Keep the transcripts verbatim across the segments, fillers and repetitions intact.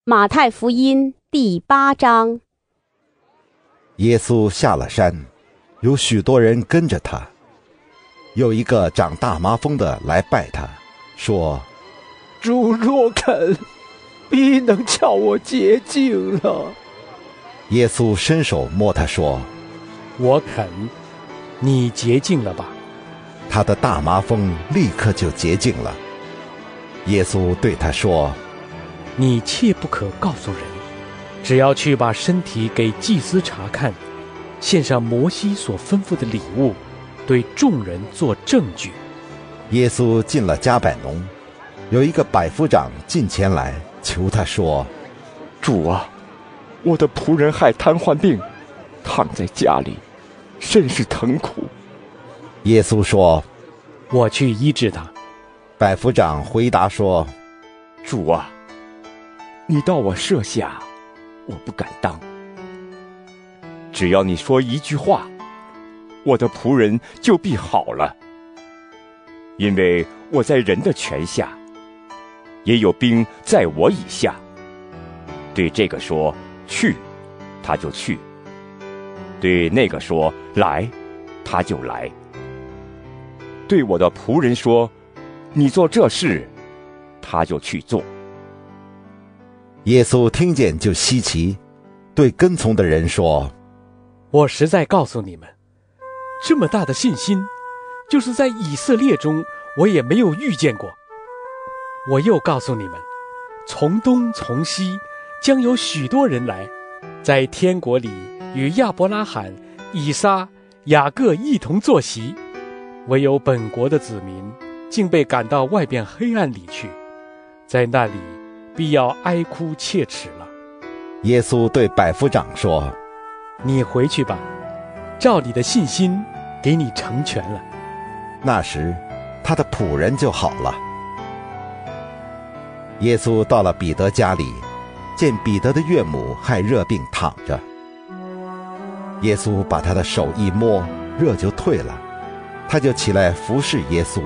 马太福音第八章。 耶稣下了山，有许多人跟着他。有一个长大麻风的来拜他，说： 主若肯，必能叫我洁净了。 耶稣伸手摸他说： 我肯，你洁净了吧。 他的大麻风立刻就洁净了。耶稣对他说： 你切不可告诉人，只要去把身体给祭司查看，献上摩西所吩咐的礼物，对众人做证据。 耶稣进了迦百农，有一个百夫长近前来求他说： 主啊，我的仆人害瘫痪病，躺在家里，甚是疼苦。 耶稣说： 我去医治他。 百夫长回答说： 主啊，你到我舍下，我不敢当。只要你说一句话，我的仆人就必好了。因为我在人的权下，也有兵在我以下。对这个说去，他就去；对那个说来，他就来。对我的仆人说，你做这事，他就去做。 耶稣听见就稀奇，对跟从的人说： 我实在告诉你们，这么大的信心，就是在以色列中我也没有遇见过。我又告诉你们，从东从西将有许多人来，在天国里与亚伯拉罕、以撒、雅各一同坐席，唯有本国的子民竟被赶到外边黑暗里去，在那里必要哀哭切齿了。 耶稣对百夫长说： 你回去吧，照你的信心给你成全了。 那时他的仆人就好了。耶稣到了彼得家里，见彼得的岳母害热病躺着。耶稣把他的手一摸，热就退了，他就起来服侍耶稣。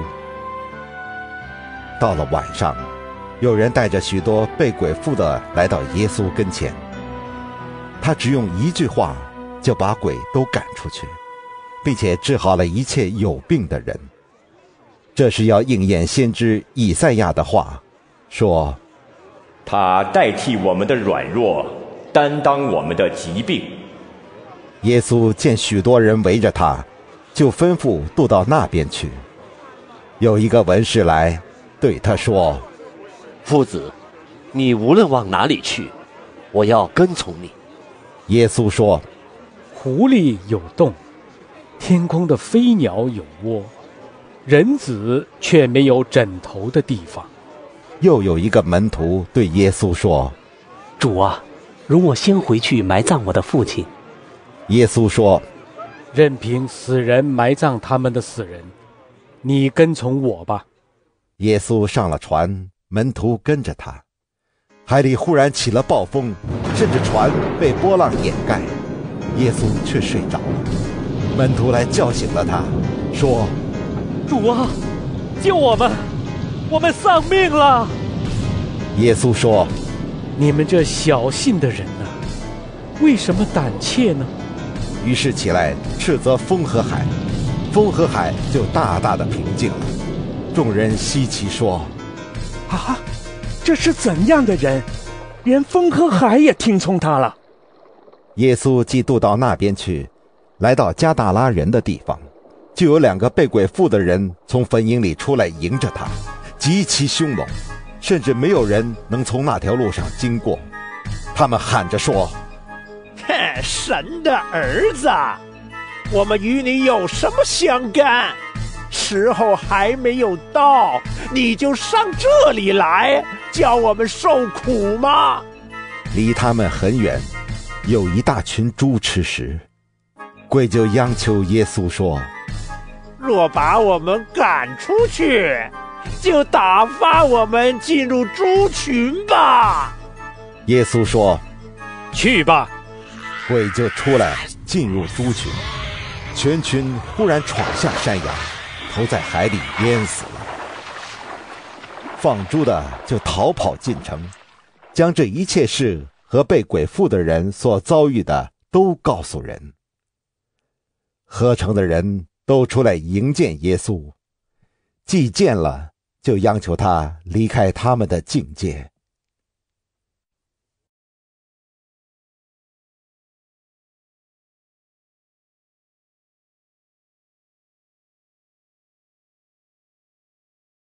到了晚上，有人带着许多被鬼附的来到耶稣跟前，他只用一句话就把鬼都赶出去，并且治好了一切有病的人。这是要应验先知以赛亚的话，说： 他代替我们的软弱，担当我们的疾病。 耶稣见许多人围着他，就吩咐渡到那边去。有一个文士来对他说： 夫子，你无论往哪里去，我要跟从你。 耶稣说： 狐狸有洞，天空的飞鸟有窝，人子却没有枕头的地方。 又有一个门徒对耶稣说： 主啊，容我先回去埋葬我的父亲。 耶稣说： 任凭死人埋葬他们的死人，你跟从我吧。 耶稣上了船，门徒跟着他。海里忽然起了暴风，甚至船被波浪掩盖，耶稣却睡着了。门徒来叫醒了他，说： 主啊，救我们，我们丧命了。 耶稣说： 你们这小信的人啊，为什么胆怯呢？ 于是起来斥责风和海，风和海就大大的平静了。众人稀奇说： 啊，这是怎样的人，连风和海也听从他了？ 耶稣既渡到那边去，来到加大拉人的地方，就有两个被鬼附的人从坟茔里出来迎着他，极其凶猛，甚至没有人能从那条路上经过。他们喊着说： 神的儿子，我们与你有什么相干？时候还没有到，你就上这里来，叫我们受苦吗？ 离他们很远，有一大群猪吃食。鬼就央求耶稣说： 若把我们赶出去，就打发我们进入猪群吧。 耶稣说： 去吧。 鬼就出来进入猪群，全群忽然闯下山崖，投在海里淹死了。放猪的就逃跑进城， 将这一切事和被鬼附的人所遭遇的都告诉人。合城的人都出来迎见耶稣，既见了，就央求他离开他们的境界。